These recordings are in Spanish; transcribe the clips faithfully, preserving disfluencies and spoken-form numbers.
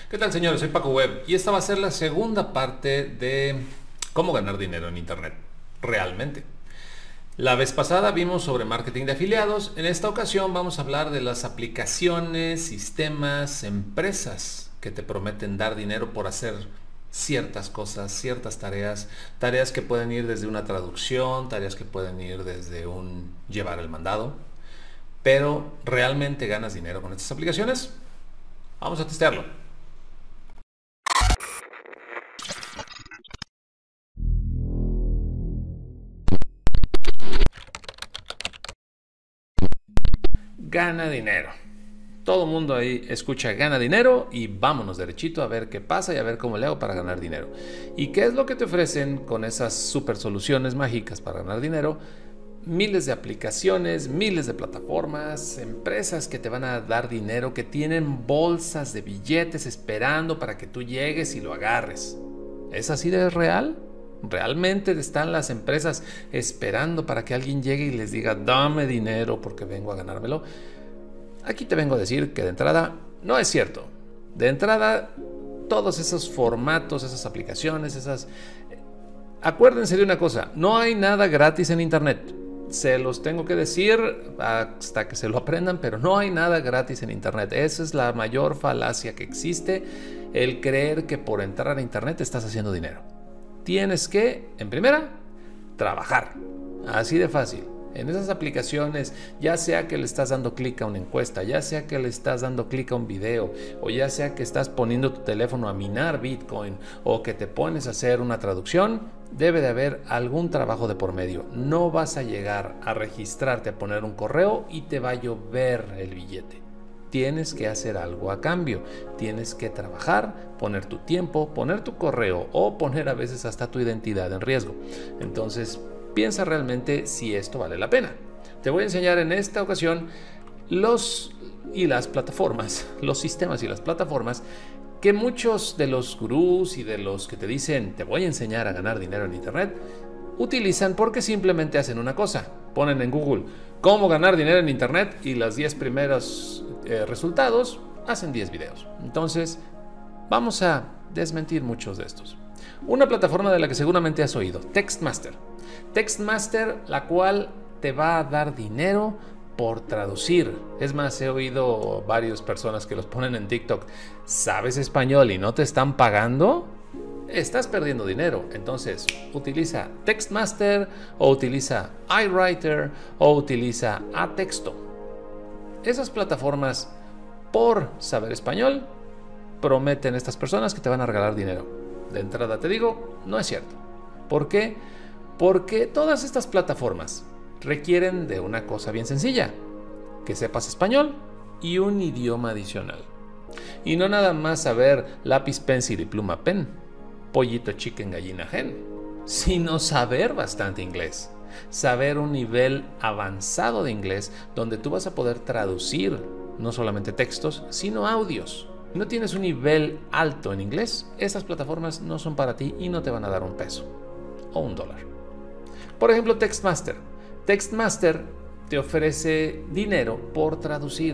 ¿Qué tal, señores? Soy Paco Web y esta va a ser la segunda parte de cómo ganar dinero en Internet, realmente. La vez pasada vimos sobre marketing de afiliados. En esta ocasión vamos a hablar de las aplicaciones, sistemas, empresas que te prometen dar dinero por hacer ciertas cosas, ciertas tareas, tareas que pueden ir desde una traducción, tareas que pueden ir desde un llevar el mandado. Pero ¿realmente ganas dinero con estas aplicaciones? Vamos a testearlo. Gana dinero. Todo el mundo ahí escucha gana dinero y vámonos derechito a ver qué pasa y a ver cómo le hago para ganar dinero. ¿Y qué es lo que te ofrecen con esas super soluciones mágicas para ganar dinero? Miles de aplicaciones, miles de plataformas, empresas que te van a dar dinero, que tienen bolsas de billetes esperando para que tú llegues y lo agarres. ¿Es así de real? ¿Realmente están las empresas esperando para que alguien llegue y les diga dame dinero porque vengo a ganármelo? Aquí te vengo a decir que de entrada no es cierto. De entrada, todos esos formatos, esas aplicaciones, esas... Acuérdense de una cosa, no hay nada gratis en Internet. Se los tengo que decir hasta que se lo aprendan, pero no hay nada gratis en Internet. Esa es la mayor falacia que existe, el creer que por entrar a Internet estás haciendo dinero. Tienes que, en primera, trabajar. Así de fácil. En esas aplicaciones, ya sea que le estás dando clic a una encuesta, ya sea que le estás dando clic a un video, o ya sea que estás poniendo tu teléfono a minar Bitcoin, o que te pones a hacer una traducción, debe de haber algún trabajo de por medio. No vas a llegar a registrarte, a poner un correo y te va a llover el billete. Tienes que hacer algo a cambio, tienes que trabajar, poner tu tiempo, poner tu correo o poner a veces hasta tu identidad en riesgo. Entonces, piensa realmente si esto vale la pena. Te voy a enseñar en esta ocasión los y las plataformas, los sistemas y las plataformas que muchos de los gurús y de los que te dicen te voy a enseñar a ganar dinero en Internet utilizan porque simplemente hacen una cosa. Ponen en Google cómo ganar dinero en Internet y los diez primeros eh, resultados hacen diez videos. Entonces, vamos a desmentir muchos de estos. Una plataforma de la que seguramente has oído, Textmaster. Textmaster, la cual te va a dar dinero por traducir. Es más, he oído varias personas que los ponen en TikTok. ¿Sabes español y no te están pagando? Estás perdiendo dinero. Entonces, utiliza Textmaster o utiliza iWriter o utiliza Atexto. Esas plataformas, por saber español, prometen a estas personas que te van a regalar dinero. De entrada te digo, no es cierto. ¿Por qué? Porque todas estas plataformas requieren de una cosa bien sencilla, que sepas español y un idioma adicional. Y no nada más saber lápiz, pencil y pluma, pen, pollito, chicken, gallina, hen, sino saber bastante inglés. Saber un nivel avanzado de inglés donde tú vas a poder traducir no solamente textos, sino audios. No tienes un nivel alto en inglés, estas plataformas no son para ti y no te van a dar un peso o un dólar. Por ejemplo, Textmaster. Textmaster te ofrece dinero por traducir.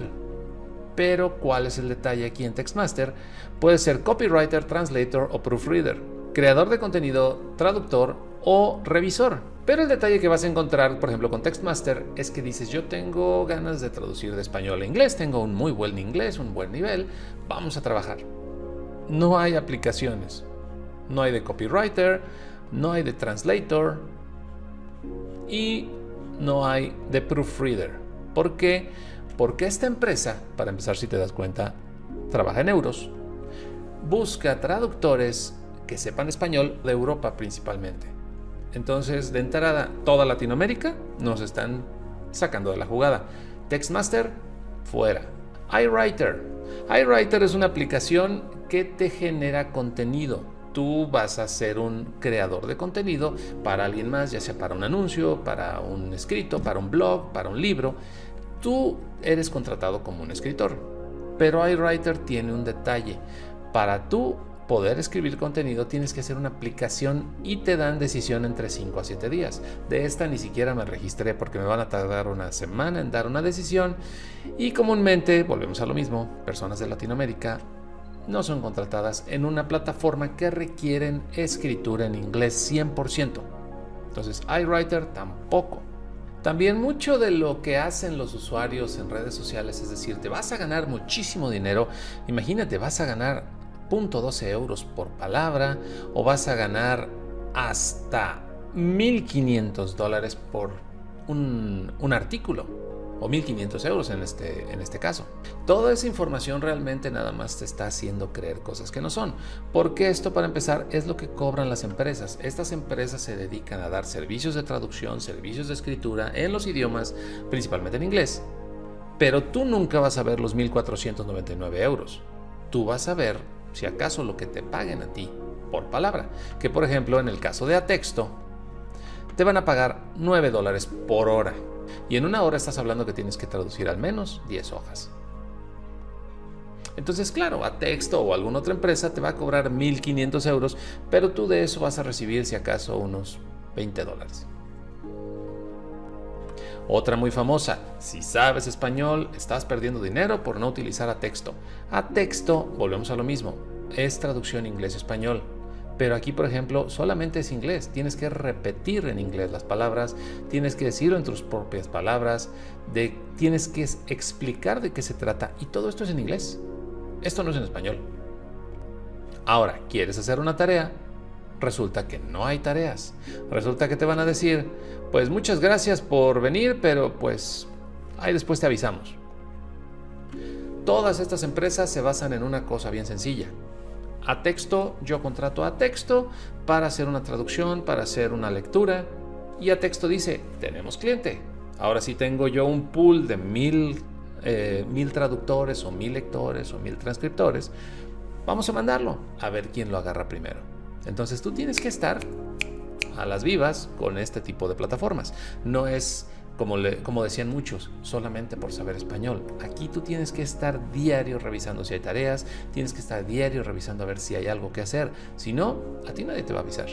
Pero, ¿cuál es el detalle aquí en Textmaster? Puedes ser copywriter, translator o proofreader, creador de contenido, traductor o revisor. Pero el detalle que vas a encontrar, por ejemplo, con Textmaster es que dices, yo tengo ganas de traducir de español a inglés, tengo un muy buen inglés, un buen nivel, vamos a trabajar. No hay aplicaciones, no hay de copywriter, no hay de translator y no hay de proofreader. ¿Por qué? Porque esta empresa, para empezar, si te das cuenta, trabaja en euros, busca traductores que sepan español de Europa principalmente. Entonces, de entrada, toda Latinoamérica nos están sacando de la jugada. Textmaster, fuera. iWriter. iWriter es una aplicación que te genera contenido. Tú vas a ser un creador de contenido para alguien más, ya sea para un anuncio, para un escrito, para un blog, para un libro. Tú eres contratado como un escritor. Pero iWriter tiene un detalle. Para tú poder escribir contenido tienes que hacer una aplicación y te dan decisión entre cinco a siete días. De esta ni siquiera me registré porque me van a tardar una semana en dar una decisión y comúnmente, volvemos a lo mismo, personas de Latinoamérica no son contratadas en una plataforma que requieren escritura en inglés cien por ciento. Entonces, iWriter tampoco. También mucho de lo que hacen los usuarios en redes sociales, es decir, te vas a ganar muchísimo dinero. Imagínate, vas a ganar cero punto doce euros por palabra o vas a ganar hasta mil quinientos dólares por un, un artículo o mil quinientos euros en este, en este caso. Toda esa información realmente nada más te está haciendo creer cosas que no son, porque esto, para empezar, es lo que cobran las empresas. Estas empresas se dedican a dar servicios de traducción, servicios de escritura en los idiomas, principalmente en inglés, pero tú nunca vas a ver los mil cuatrocientos noventa y nueve euros. Tú vas a ver, si acaso, lo que te paguen a ti por palabra, que por ejemplo en el caso de Atexto te van a pagar nueve dólares por hora. Y en una hora estás hablando que tienes que traducir al menos diez hojas. Entonces, claro, Atexto o alguna otra empresa te va a cobrar mil quinientos euros, pero tú de eso vas a recibir, si acaso, unos veinte dólares. Otra muy famosa: si sabes español, estás perdiendo dinero por no utilizar Atexto. Atexto, volvemos a lo mismo, es traducción inglés-español. Pero aquí, por ejemplo, solamente es inglés. Tienes que repetir en inglés las palabras, tienes que decirlo en tus propias palabras, de, tienes que explicar de qué se trata, y todo esto es en inglés. Esto no es en español. Ahora, ¿quieres hacer una tarea? Resulta que no hay tareas. Resulta que te van a decir, pues muchas gracias por venir, pero pues ahí después te avisamos. Todas estas empresas se basan en una cosa bien sencilla. Atexto, yo contrato a Atexto para hacer una traducción, para hacer una lectura, y Atexto dice, tenemos cliente. Ahora sí tengo yo un pool de mil, eh, mil traductores o mil lectores o mil transcriptores. Vamos a mandarlo a ver quién lo agarra primero. Entonces tú tienes que estar a las vivas con este tipo de plataformas. No es, como, le, como decían muchos, solamente por saber español. Aquí tú tienes que estar diario revisando si hay tareas, tienes que estar diario revisando a ver si hay algo que hacer. Si no, a ti nadie te va a avisar.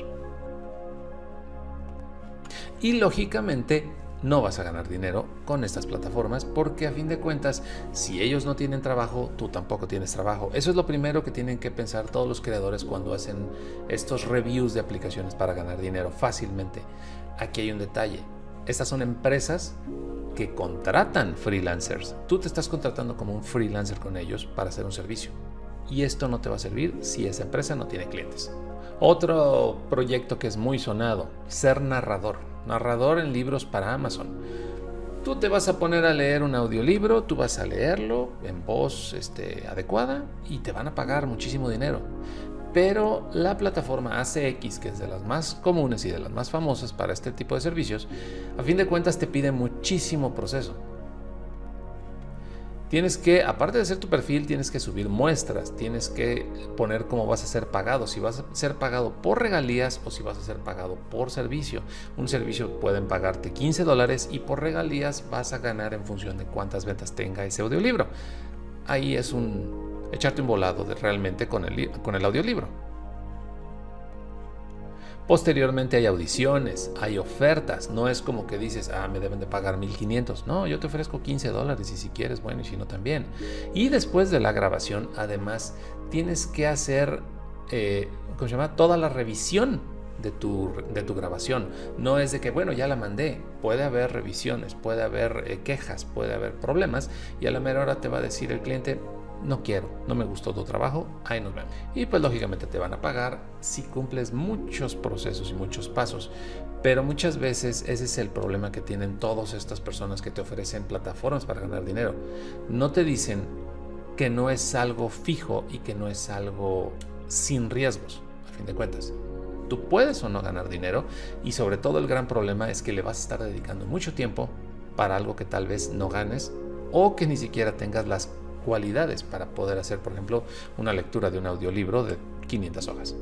Y lógicamente no vas a ganar dinero con estas plataformas, porque a fin de cuentas, si ellos no tienen trabajo, tú tampoco tienes trabajo. Eso es lo primero que tienen que pensar todos los creadores cuando hacen estos reviews de aplicaciones para ganar dinero fácilmente. Aquí hay un detalle. Estas son empresas que contratan freelancers. Tú te estás contratando como un freelancer con ellos para hacer un servicio. Y esto no te va a servir si esa empresa no tiene clientes. Otro proyecto que es muy sonado, ser narrador. Narrador en libros para Amazon. Tú te vas a poner a leer un audiolibro, tú vas a leerlo en voz este, adecuada y te van a pagar muchísimo dinero. Pero la plataforma A C X, que es de las más comunes y de las más famosas para este tipo de servicios, a fin de cuentas te pide muchísimo proceso. Tienes que, aparte de hacer tu perfil, tienes que subir muestras, tienes que poner cómo vas a ser pagado, si vas a ser pagado por regalías o si vas a ser pagado por servicio. Un servicio pueden pagarte quince dólares y por regalías vas a ganar en función de cuántas ventas tenga ese audiolibro. Ahí es un echarte un volado de, realmente con el, con el audiolibro. Posteriormente hay audiciones, hay ofertas. No es como que dices, ah, me deben de pagar mil quinientos. No, yo te ofrezco quince dólares y si quieres, bueno, y si no también. Y después de la grabación, además, tienes que hacer, eh, ¿cómo se llama? Toda la revisión de tu, de tu grabación. No es de que, bueno, ya la mandé. Puede haber revisiones, puede haber eh, quejas, puede haber problemas. Y a la mera hora te va a decir el cliente, no quiero, no me gustó tu trabajo, ahí nos vemos. Y pues lógicamente te van a pagar si cumples muchos procesos y muchos pasos. Pero muchas veces ese es el problema que tienen todas estas personas que te ofrecen plataformas para ganar dinero. No te dicen que no es algo fijo y que no es algo sin riesgos, a fin de cuentas. Tú puedes o no ganar dinero, y sobre todo el gran problema es que le vas a estar dedicando mucho tiempo para algo que tal vez no ganes o que ni siquiera tengas las cualidades para poder hacer, por ejemplo, una lectura de un audiolibro de quinientas hojas.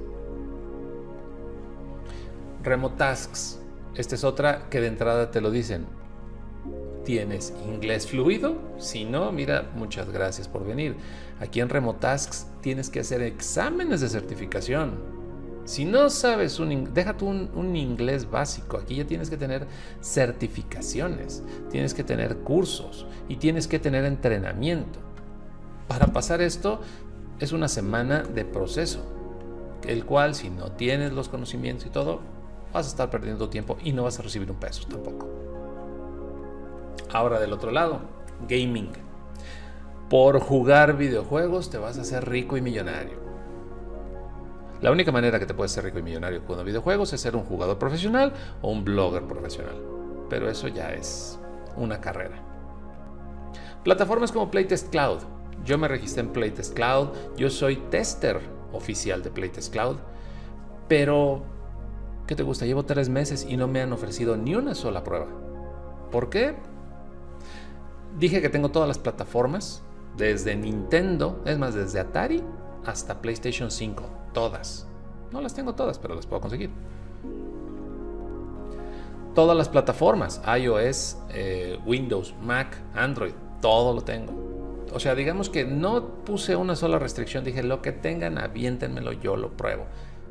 Remote Tasks. Esta es otra que de entrada te lo dicen. ¿Tienes inglés fluido? Si no, mira, muchas gracias por venir. Aquí en Remote Tasks tienes que hacer exámenes de certificación. Si no sabes, un, déjate un, un inglés básico. Aquí ya tienes que tener certificaciones, tienes que tener cursos y tienes que tener entrenamiento. Para pasar esto, es una semana de proceso, el cual si no tienes los conocimientos y todo, vas a estar perdiendo tiempo y no vas a recibir un peso tampoco. Ahora del otro lado, gaming. Por jugar videojuegos te vas a hacer rico y millonario. La única manera que te puedes ser rico y millonario jugando videojuegos es ser un jugador profesional o un blogger profesional. Pero eso ya es una carrera. Plataformas como Playtest Cloud. Yo me registré en Playtest Cloud. Yo soy tester oficial de Playtest Cloud. Pero, ¿qué te gusta? Llevo tres meses y no me han ofrecido ni una sola prueba. ¿Por qué? Dije que tengo todas las plataformas. Desde Nintendo, es más, desde Atari hasta PlayStation cinco. Todas. No las tengo todas, pero las puedo conseguir. Todas las plataformas. iOS, eh, Windows, Mac, Android. Todo lo tengo. O sea, digamos que no puse una sola restricción. Dije, lo que tengan, aviéntenmelo, yo lo pruebo.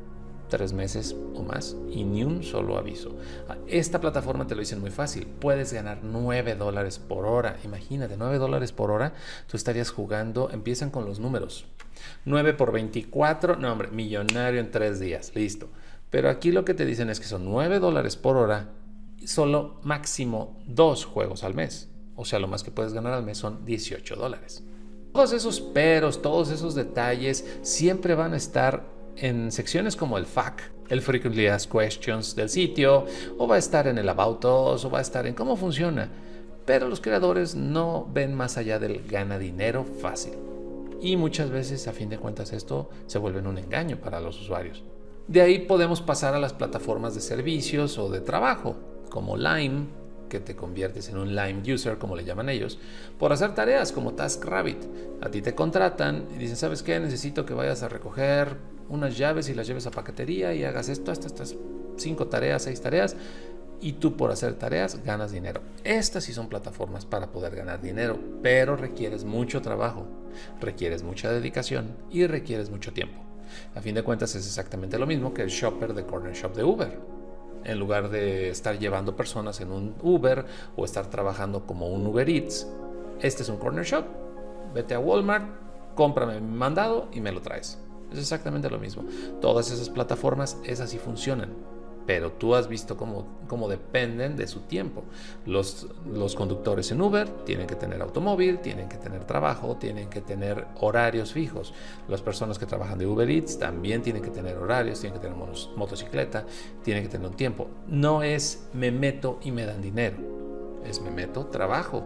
Tres meses o más y ni un solo aviso. Esta plataforma te lo dicen muy fácil. Puedes ganar nueve dólares por hora. Imagínate, nueve dólares por hora. Tú estarías jugando, empiezan con los números. nueve por veinticuatro, no hombre, millonario en tres días. Listo. Pero aquí lo que te dicen es que son nueve dólares por hora y solo máximo dos juegos al mes. O sea, lo más que puedes ganar al mes son dieciocho dólares. Todos esos peros, todos esos detalles siempre van a estar en secciones como el F A Q, el Frequently Asked Questions del sitio, o va a estar en el About Us, o va a estar en cómo funciona. Pero los creadores no ven más allá del gana dinero fácil. Y muchas veces, a fin de cuentas, esto se vuelve un engaño para los usuarios. De ahí podemos pasar a las plataformas de servicios o de trabajo, como Lime, que te conviertes en un Lime user, como le llaman ellos, por hacer tareas como TaskRabbit. A ti te contratan y dicen, ¿sabes qué? Necesito que vayas a recoger unas llaves y las lleves a paquetería y hagas esto, estas, estas cinco tareas, seis tareas, y tú por hacer tareas ganas dinero. Estas sí son plataformas para poder ganar dinero, pero requieres mucho trabajo, requieres mucha dedicación y requieres mucho tiempo. A fin de cuentas es exactamente lo mismo que el shopper de Corner Shop de Uber. En lugar de estar llevando personas en un Uber o estar trabajando como un Uber Eats, este es un Corner Shop. Vete a Walmart, cómprame mi mandado y me lo traes. Es exactamente lo mismo. Todas esas plataformas, esas sí funcionan. Pero tú has visto cómo, cómo dependen de su tiempo. Los, los conductores en Uber tienen que tener automóvil, tienen que tener trabajo, tienen que tener horarios fijos. Las personas que trabajan de Uber Eats también tienen que tener horarios, tienen que tener monos, motocicleta, tienen que tener un tiempo. No es me meto y me dan dinero. Es me meto, trabajo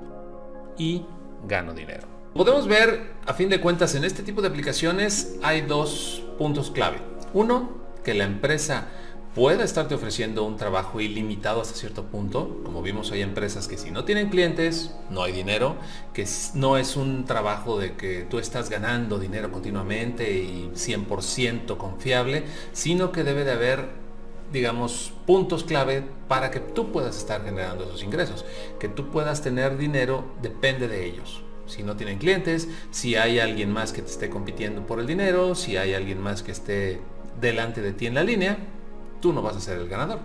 y gano dinero. Podemos ver, a fin de cuentas, en este tipo de aplicaciones hay dos puntos clave. Uno, que la empresa pueda estarte ofreciendo un trabajo ilimitado hasta cierto punto. Como vimos, hay empresas que si no tienen clientes, no hay dinero, que no es un trabajo de que tú estás ganando dinero continuamente y cien por ciento confiable, sino que debe de haber, digamos, puntos clave para que tú puedas estar generando esos ingresos. Que tú puedas tener dinero depende de ellos. Si no tienen clientes, si hay alguien más que te esté compitiendo por el dinero, si hay alguien más que esté delante de ti en la línea, tú no vas a ser el ganador.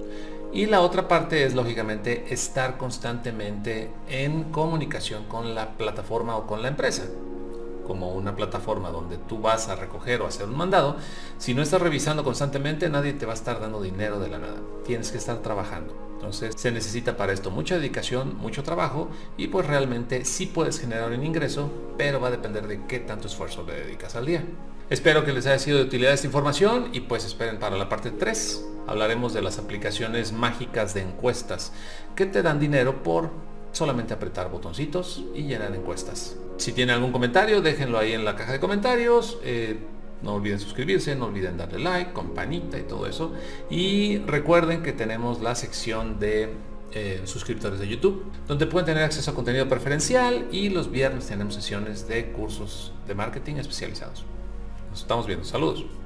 Y la otra parte es, lógicamente, estar constantemente en comunicación con la plataforma o con la empresa. Como una plataforma donde tú vas a recoger o hacer un mandado, si no estás revisando constantemente, nadie te va a estar dando dinero de la nada. Tienes que estar trabajando. Entonces se necesita para esto mucha dedicación, mucho trabajo, y pues realmente sí puedes generar un ingreso, pero va a depender de qué tanto esfuerzo le dedicas al día. Espero que les haya sido de utilidad esta información y pues esperen para la parte tres. Hablaremos de las aplicaciones mágicas de encuestas que te dan dinero por solamente apretar botoncitos y llenar encuestas. Si tienen algún comentario, déjenlo ahí en la caja de comentarios. Eh, no olviden suscribirse, no olviden darle like, campanita y todo eso. Y recuerden que tenemos la sección de eh, suscriptores de YouTube, donde pueden tener acceso a contenido preferencial, y los viernes tenemos sesiones de cursos de marketing especializados. Nos estamos viendo. Saludos.